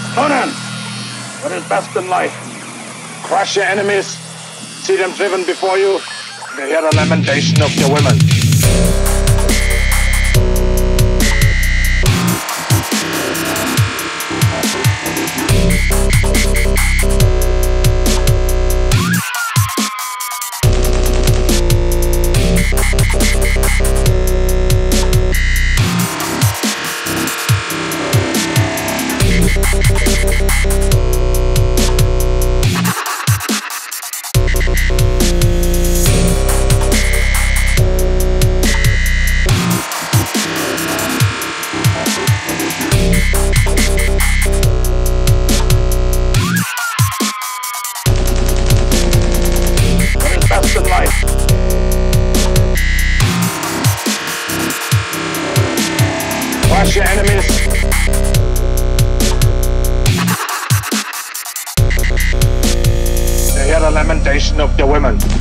Conan, what is best in life? Crush your enemies, see them driven before you, and hear the lamentation of your women. Crush your enemies. They hear the lamentation of your women.